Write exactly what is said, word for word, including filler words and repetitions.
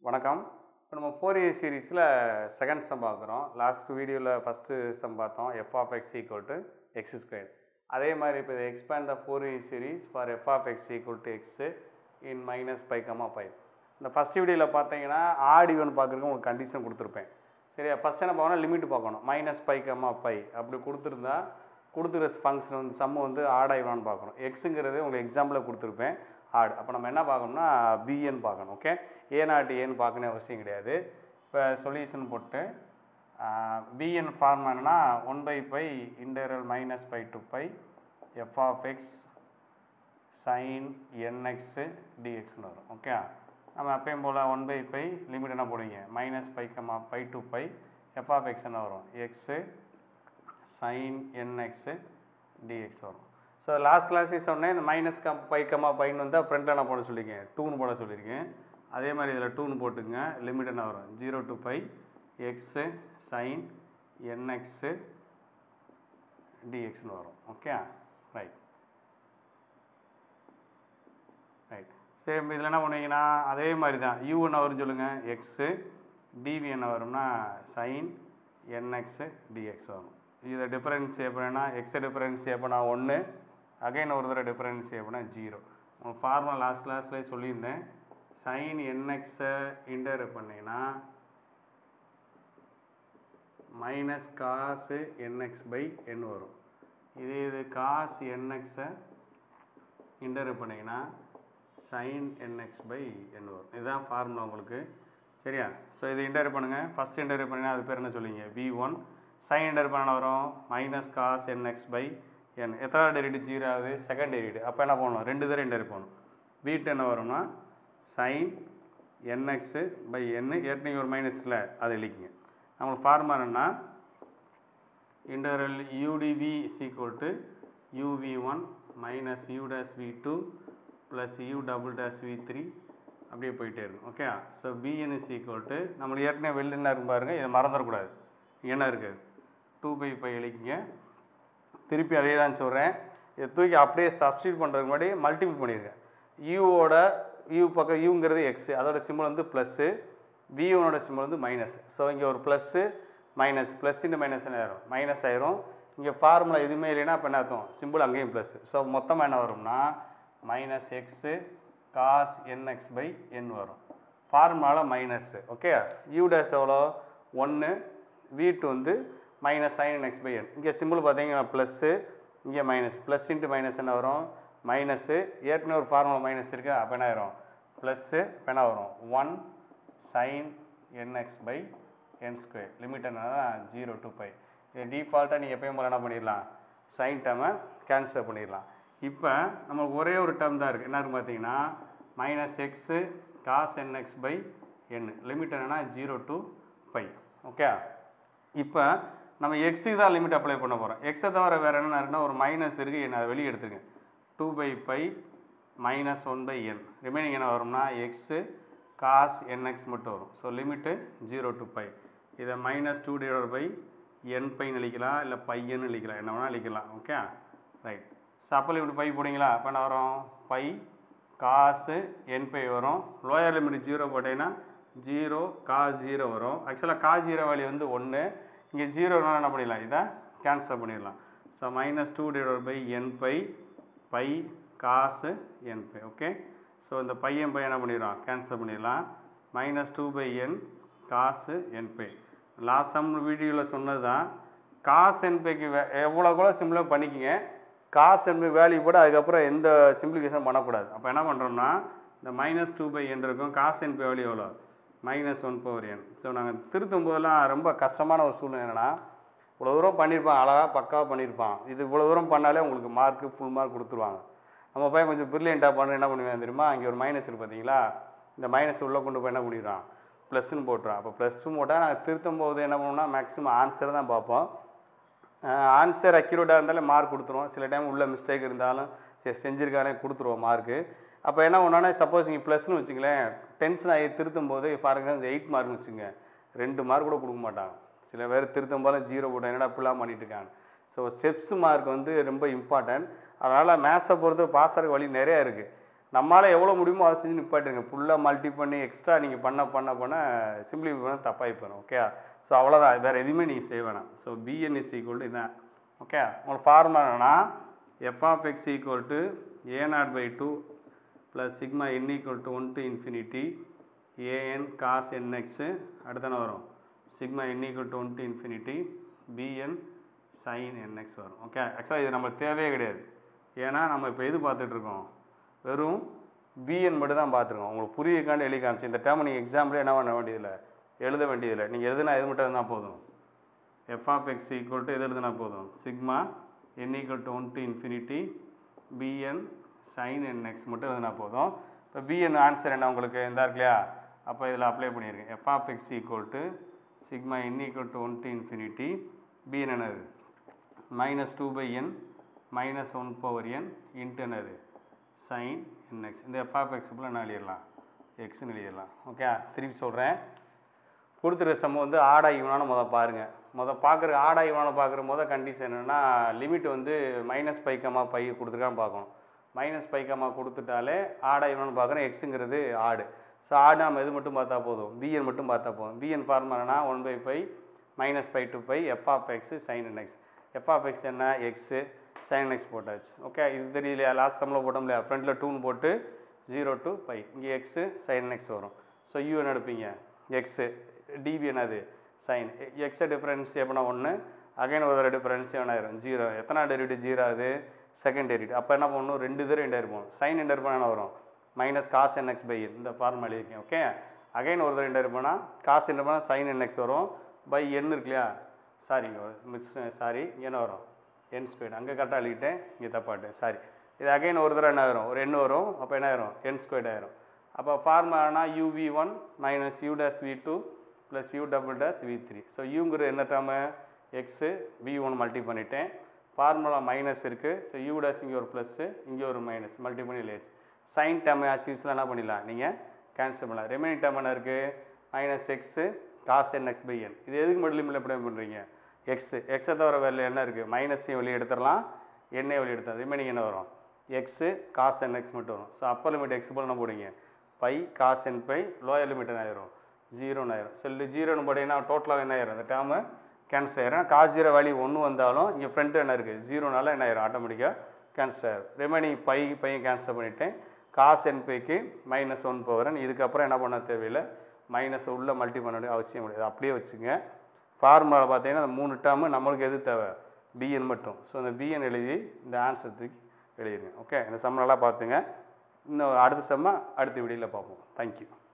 வணக்கம். இப்போ நம்ம Fourier சீரிஸில் செகண்ட் சம் பார்க்குறோம். லாஸ்ட் வீடியோவில் ஃபஸ்ட்டு சம் பார்த்தோம், f of x equal to x square. அதே மாதிரி இப்போ இதை expand the Fourier series for f of x equal to x in minus pi comma pi. இந்த ஃபஸ்ட் வீடியோவில் பார்த்தீங்கன்னா ஆட் ஈவன் பார்க்குறதுக்கு உங்களுக்கு கண்டிஷன் கொடுத்துருப்பேன். சரியா? ஃபஸ்ட் என்ன பார்க்கணும், லிமிட் பார்க்கணும். மைனஸ் பை கமா பை அப்படி கொடுத்துருந்தா கொடுத்துருக்க ஃபங்க்ஷன் வந்து சம்மு வந்து ஆட் ஆயிவான்னு பார்க்கணும். எக்ஸுங்கிறது உங்களுக்கு எக்ஸாம்பிளில் கொடுத்துருப்பேன் ஆட். அப்போ நம்ம என்ன பார்க்கணும்னா பிஎன்னு பார்க்கணும். ஓகே, ஏ நாட் ஏன்னு பார்க்கணும் அவசியம் கிடையாது. இப்போ சொல்யூஷன் போட்டு பிஎன் ஃபார்ம் என்னன்னா one by pi integral minus pi to pi f of x sine N X டிஎக்ஸ்னு வரும். ஓகே, நம்ம அப்பயும் போல் ஒன் பை பை லிமிட் என்ன போடுவீங்க, minus pi comma pi to pi f of x என்ன வரும், எக்ஸு சைன் என்எக்ஸு டிஎக்ஸ் வரும். ஸோ லாஸ்ட் கிளாஸே சொன்னேன், இந்த மைனஸ் கம் பை கமா பைன்னு வந்தால் ஃப்ரெண்டில் என்ன போட சொல்லியிருக்கேன், டூன்னு போட சொல்லியிருக்கேன். அதே மாதிரி இதில் டூன்னு போட்டுங்க, லிமிட் என்ன வரும், zero to pi x sine N X டிஎக்ஸ்னு வரும். ஓகே, ரைட் ரைட் சரி. இதில் என்ன பண்ணுவீங்கன்னா அதே மாதிரி தான் யூ என்ன வரும்னு சொல்லுங்கள், எக்ஸு டிவி என்ன வரும்னா சைன் என்எக்ஸு டிஎக்ஸ் வரும். இதை டிஃபரன்ஷியேட் பண்ணா எக்ஸை டிஃபரன்ஷியேட் பண்ணா ஒன்று, அகைன் ஒரு தடவை டிஃபரன்ஷியேட் பண்ணால் ஜீரோ. உங்களுக்கு ஃபார்முலா லாஸ்ட் கிளாஸ்லேயே சொல்லியிருந்தேன். சைன் என்எக்ஸை இன்டர் பண்ணிங்கன்னா minus cos N X by N வரும். இது இது காசு என்எக்ஸை இன்டர் பண்ணிங்கன்னா சைன் என்எக்ஸ் பை என் வரும். இதுதான் ஃபார்முலா உங்களுக்கு. சரியா? ஸோ இது இன்டர் பண்ணுங்கள். ஃபஸ்ட் இன்டர் பண்ணிங்கன்னா அது பேர் என்ன சொல்லுவீங்க, வி ஒன். சைன் இன்டர் பண்ண வரும் minus cos N X by N. எத்தனை டெரிவேட்டிவ் ஜீரோ ஆகுது, செகண்ட் டெரிவேட்டிவ். அப்போ என்ன பண்ணணும், ரெண்டு தடவை இன்டர் பண்ணணும். வீட்டு என்ன வரும்னா சைன் என்எக்ஸு பை என். ஏற்கனவே ஒரு மைனஸ் இல்லை, அதை எழுதிங்க. நம்மளுக்கு ஃபார்முலா என்னன்னா interval U D V is equal to U V one minus U dash V two plus U double dash V three அப்படியே போயிட்டே இருக்கும். Okay, so B N is equal to நம்மளுக்கு ஏற்கனவே வெளில என்ன இருக்கும் பாருங்கள், இதை மறந்துடக்கூடாது. என்ன இருக்குது, டூ பை பை எழுதிங்க. திருப்பி அதே தான் சொல்கிறேன், இதை தூக்கி அப்படியே சப்ஸ்டியூட் பண்ணுறதுக்கு முன்னாடி மல்டிபிள் பண்ணியிருக்கேன். யூவோட யூ பக்கம் யூங்கிறது எக்ஸு, அதோட சிம்பிள் வந்து ப்ளஸ்ஸு, வியூனோட சிம்பிள் வந்து மைனஸ். ஸோ இங்கே ஒரு plus minus, plus into minus என்ன ஆயிரும், மைனஸ் ஆயிரும். இங்கே ஃபார்முலா எதுவுமே இல்லைன்னா இப்போ என்ன அர்த்தம், சிம்பிள் அங்கேயும் ப்ளஸ். ஸோ மொத்தமாக என்ன வரும்னா minus x cos N X by N வரும். ஃபார்முலாவில் மைனஸ்ஸு. ஓகே, யூ டேஸ் எவ்வளோ ஒன்று, வீட்டு வந்து minus sine x by N. இங்கே சிம்பிள் பார்த்தீங்கன்னா ப்ளஸ்ஸு, இங்கே மைனஸ். ப்ளஸ் இன்ட்டு மைனஸ் என்ன வரும், மைனஸ்ஸு. ஏற்கனவே ஒரு ஃபார்முலா மைனஸ் இருக்கா, அப்போ என்ன ஆயிரும் ப்ளஸ்ஸு. இப்போ என்ன வரும் one sine N X by N square. Limit என்னன்னா ஜீரோ டு பை. இது டிஃபால்ட்டாக நீங்கள் எப்பயும் போல் என்ன பண்ணிடலாம், சைன் டேர்மை கேன்சல் பண்ணிடலாம். இப்போ நம்மளுக்கு ஒரே ஒரு டேர்ம் தான் இருக்குது. என்ன இருக்குது பார்த்தீங்கன்னா minus x cos N X by N. Limit என்னன்னா ஜீரோ டு பை. ஓகே, இப்போ நம்ம எக்ஸுக்கு தான் லிமிட் அப்ளை பண்ண போகிறோம். எக்ஸை தவிர வேறு என்ன இருக்குன்னா ஒரு மைனஸ் இருக்குது, என்ன அதை வெளியே எடுத்துருங்க. Two by pi minus one by N. Remaining என்ன வரும்னா எக்ஸு காஸ் என்எக்ஸ் மட்டும் வரும். So limit zero to pi. இதை minus two divide by N பைன்னு அழிக்கலாம், இல்லை பையன்னு அழிக்கலாம், என்ன வேணால் அழிக்கலாம். Okay, right. ஸோ அப்போ லிமிட் பை போட்டிங்களா, அப்போ என்ன வரும் பை காசு என் பை வரும். லோயர் லிமிட் ஜீரோ போட்டிங்கன்னா ஜீரோ காஸ் ஜீரோ வரும். ஆக்சுவலாக காஸ் ஜீரோ வேல்யூ வந்து ஒன்று, இங்கே ஜீரோனால என்ன பண்ணிடலாம், இதை கேன்சல் பண்ணிடலாம். So minus two divide by N by pi cos N by. Okay, so இந்த பையன் பை என்ன பண்ணிடலாம், கேன்சல் பண்ணிடலாம். மைனஸ் டூ பை என் காசு என் பை. லாஸ்ட் சம் வீடியோவில் சொன்னது தான். காஸ் என் பைக்கு வே எவ்வளோ கூட சிம்பிளாக பண்ணிக்கோங்க. காஸ் என் பை வேல்யூ போட அதுக்கப்புறம் எந்த சிம்பிளிஃபிகேஷன் பண்ணக்கூடாது. அப்போ என்ன பண்ணுறோம்னா இந்த மைனஸ் டூ பை என் இருக்கும், காஸ் என் பை வேல்யூ எவ்வளோ, minus one power N. So நாங்கள் திருத்தும் போதெல்லாம் ரொம்ப கஷ்டமான ஒரு சூழ்நிலை என்னென்னா, இவ்வளோ தூரம் பண்ணியிருப்பான், அழகாக பக்காவாக பண்ணியிருப்பான், இது இவ்வளோ தூரம் பண்ணாலே உங்களுக்கு மார்க்கு ஃபுல் மார்க் கொடுத்துருவாங்க. நம்ம பையன் கொஞ்சம் பிரில்லியண்ட்டாக பண்ண என்ன பண்ணுவேன் தெரியுமா, இங்கே ஒரு மைனஸ் இருக்குது பார்த்தீங்களா, இந்த மைனஸ் உள்ளே கொண்டு போய் என்ன பண்ணிடுறான், ப்ளஸ்ன்னு போட்டுறான். அப்போ ப்ளஸ்ஸும் போட்டால் நாங்கள் திருத்தும் போது என்ன பண்ணுவோம்னா மேக்ஸிமம் ஆன்சர் தான் பார்ப்போம். ஆன்சர் அக்யூரேட்டாக இருந்தாலும் மார்க் கொடுத்துருவோம். சில டைம் உள்ள மிஸ்டேக் இருந்தாலும் சரி செஞ்சுருக்கானே கொடுத்துருவோம் மார்க்கு. அப்போ என்ன ஒன்றுனா சப்போஸ் இங்கே ப்ளஸ்ன்னு வச்சுங்களேன், டென்ஷன் ஆகி திருத்தும் போது ஃபார் எக்ஸாம்பிள் எயிட் மார்க்னு வச்சுங்க, ரெண்டு மார்க் கூட கொடுக்க மாட்டாங்க. சில பேர் திருத்தும் போல ஜீரோ போட்டால் என்னடா இப்படிலாம் பண்ணிட்டு இருக்காங்க. ஸோ ஸ்டெப்ஸ் மார்க் வந்து ரொம்ப இம்பார்ட்டன்ட். அதனால் மேத்ஸை பொறுத்து பாஸ் ஆகிற வழி நிறையா இருக்குது. நம்மளால் எவ்வளோ முடியுமோ அதை செஞ்சு நிப்பாட்டுங்க. ஃபுல்லாக மல்டி பண்ணி எக்ஸ்ட்ரா நீங்கள் பண்ண பண்ண பண்ண சிம்பிளிஃபை பண்ண தப்பாகி போயிடும். ஓகே, ஸோ அவ்வளோதான், வேறு எதுவுமே நீங்கள் செய்ய வேணாம். So B N is equal to இதான். ஓகே, உங்களுக்கு ஃபார்முலா என்னன்னா f of x equal to A naught by two plus sigma N equal to one to infinity A N cos N X அடுத்தான வரும் sigma N equal to one to infinity B N sine N X வரும். Okay, ஆக்சுவலாக இது நம்மளுக்கு தேவையே கிடையாது. ஏன்னா நம்ம இப்போ எது பார்த்துட்ருக்கோம், வெறும் பிஎன் மட்டும் தான் பார்த்துருக்கோம். உங்களுக்கு புரியக்காண்டு எழுதி காமிச்சு இந்த டேர்ம் நீங்கள் எக்ஸாம்பிளே என்ன பண்ண வேண்டியதில்லை, எழுத வேண்டியதில்லை. நீங்கள் எழுதுனா எது மட்டும் இருந்தால் போதும், f of x equal to எது எழுதுனா போதும், sigma N equal to one to infinity B N sine N X மட்டும் எழுதுனா போதும். இப்போ பிஎன் ஆன்சர் என்ன உங்களுக்கு இந்த இருக்கு இல்லையா, அப்போ இதில் அப்ளை பண்ணியிருக்கேன். F of x equal to sigma N equal to one to infinity B N என்னது minus two by N minus one power N into என்னது சைன் என்எக்ஸ். இந்த எஃப் ஆஃப் எக்ஸ் போல் என்ன எழுதிடலாம், எக்ஸ்ன்னு எழுதிடலாம். ஓகே, திருப்பி சொல்கிறேன். கொடுத்துருக்க சம்ம வந்து ஆடா ஈவனான முதல் பாருங்கள். முதல் பார்க்குற ஆடா ஈவனான பார்க்குற முதல் கண்டிஷன் என்னென்னா லிமிட் வந்து மைனஸ் பைக்கமா பை கொடுத்துருக்கான்னு பார்க்கணும். மைனஸ் பைக்கமா கொடுத்துட்டாலே ஆடா ஈவனானு பார்க்குறேன். எக்ஸுங்கிறது ஆடு. ஸோ ஆடு நம்ம எது மட்டும் பார்த்தா போதும், பிஎன் மட்டும் பார்த்தா போதும். பிஎன் ஃபார்முலானா one by pi minus pi to pi f of x sine N X. F of x என்ன எக்ஸு சைன் எக்ஸ் போட்டாச்சு. ஓகே, இது தெரியலையா, லாஸ்ட் சம்மில் போட்டோம் இல்லையா, ஃப்ரண்ட்டில் டூன்னு போட்டு ஜீரோ டூ பை இங்கே எக்ஸு சைன் எக்ஸ் வரும். ஸோ யூ என்ன எடுப்பீங்க எக்ஸு, டிபி என்னது சைன் எக்ஸை டிஃப்ரென்ஸ் எப்படின்னா ஒன்று, அகைன் ஒரு தடவை டிஃப்ரென்ஸ் என்ன ஆயிரும் ஜீரோ. எத்தனை டெரிவேட்டிவ் ஜீரோ ஆகுது, செகண்ட் டெரிவேட்டிவ். அப்போ என்ன பண்ணணும், ரெண்டு தடவை ரெண்டு இருப்போம். சைன் என்டர் பண்ண என்ன வரும் மைனஸ் காஸ் என்எக்ஸ் பை இந்த ஃபார்ம் எழுதியிருக்கேன். ஓகே, அகைன் ஒரு தடவை ரெண்டு இருப்போம்னா காஸ் என்டர் பண்ணால் சைன் என்எக்ஸ் வரும் பை என் இருக்கு இல்லையா, சாரி மிஸ் சாரி என்ன வரும் என் ஸ்கொயர். அங்கே கரெக்டாக எழுதிட்டேன், இங்கே தப்பாட்டேன் சாரி. இது அகைன் ஒரு தடவை என்ன ஆயிரும் ஒரு எண் வரும். அப்போ என்ன ஆயிரும் என் ஸ்கொயர் ஆயிரும். அப்போ ஃபார்முலானா U V one minus U dash V two plus U double dash V three. So யூங்கிற என்ன term x V one multi பண்ணிட்டேன். ஃபார்முலா மைனஸ் இருக்குது. ஸோ யூ டேஸ் இங்கே ஒரு ப்ளஸ்ஸு இங்கே ஒரு மைனஸ் மல்டி பண்ணி லேச்சு. சைன் டேர்ம் ஆசிஸ்லாம் என்ன பண்ணிடலாம் நீங்கள் கேன்சல் பண்ணலாம். ரிமைனிங் டேர்ம் என்ன இருக்குது minus x cos N x by N. இது எதுக்கு மட்டும் லிமிட் எப்படி பண்ணுறீங்க எக்ஸு எக்ஸை தவிர வேலை என்ன இருக்குது மைனஸையும் வெளியே எடுத்துடலாம் எண்ணெய் வெளியே எடுத்துடலாம். ரிமைனிங் என்ன வரும் எக்ஸு காஸ் என் எக்ஸ் மட்டும் வரும். ஸோ அப்பர் லிமிட் எக்ஸ் போல் என்ன போடுங்க pi cos N pi, lower limit என்ன ஆயிரும் ஜீரோன்னு ஆயிரும். சொல்லி ஜீரோன்னு போட்டிங்கன்னா டோட்டலாக என்ன ஆயிரும் அந்த டேர்மு கேன்சல் ஆயிரும். காஸ் ஜீரோ வேல்யூ ஒன்று வந்தாலும் இங்கே ஃப்ரண்ட்டு என்ன இருக்குது ஜீரோனால என்ன ஆயிரும் ஆட்டோமேட்டிக்காக கேன்சல் ஆயிரும். ரிமைனிங் பை பையன் கேன்சல் பண்ணிவிட்டேன். காஸ் என் பைக்கு மைனஸ் ஒன் பவர். இதுக்கப்புறம் என்ன பண்ண தேவையில்லை, மைனஸ் உள்ளே மல்டி பண்ண வேண்டிய அவசியம் கிடையாது. அப்படியே வச்சுங்க. ஃபார்முலாவில் பார்த்தீங்கன்னா அந்த மூணு டேர்மு நம்மளுக்கு எது தேவை பிஎன் மட்டும். ஸோ அந்த பிஎன் எழுதி இந்த ஆன்சர் தூக்கி எழுதிருங்க. ஓகே, இந்த சம் நல்லா பார்த்துங்க. இன்னும் அடுத்த செம்ம அடுத்த வீடியோவில் பார்ப்போம். தேங்க்யூ.